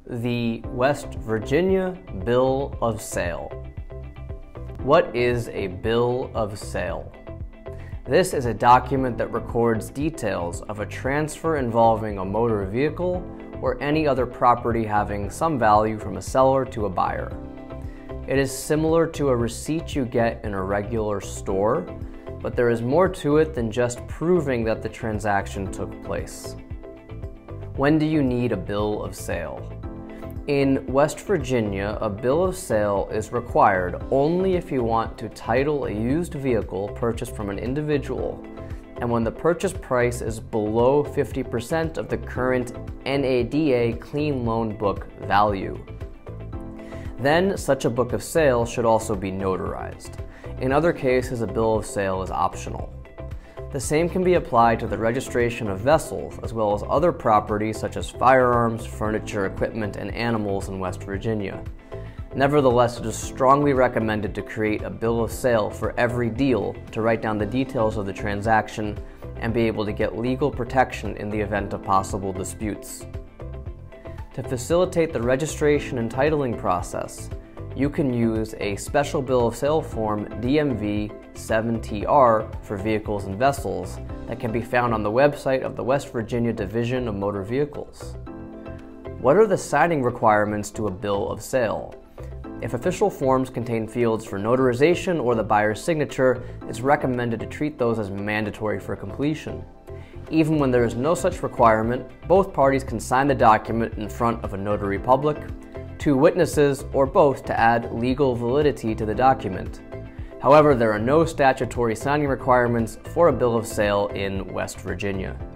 The West Virginia Bill of Sale. What is a bill of sale? This is a document that records details of a transfer involving a motor vehicle or any other property having some value from a seller to a buyer. It is similar to a receipt you get in a regular store, but there is more to it than just proving that the transaction took place. When do you need a bill of sale? In West Virginia, a bill of sale is required only if you want to title a used vehicle purchased from an individual and when the purchase price is below 50% of the current NADA Clean Loan Book value. Then, such a book of sale should also be notarized. In other cases, a bill of sale is optional. The same can be applied to the registration of vessels, as well as other properties such as firearms, furniture, equipment, and animals in West Virginia. Nevertheless, it is strongly recommended to create a bill of sale for every deal to write down the details of the transaction and be able to get legal protection in the event of possible disputes. To facilitate the registration and titling process, you can use a special bill of sale form DMV 7TR for vehicles and vessels that can be found on the website of the West Virginia Division of Motor Vehicles. What are the signing requirements to a bill of sale? If official forms contain fields for notarization or the buyer's signature, it's recommended to treat those as mandatory for completion. Even when there is no such requirement, both parties can sign the document in front of a notary public, two witnesses, or both to add legal validity to the document. However, there are no statutory signing requirements for a bill of sale in West Virginia.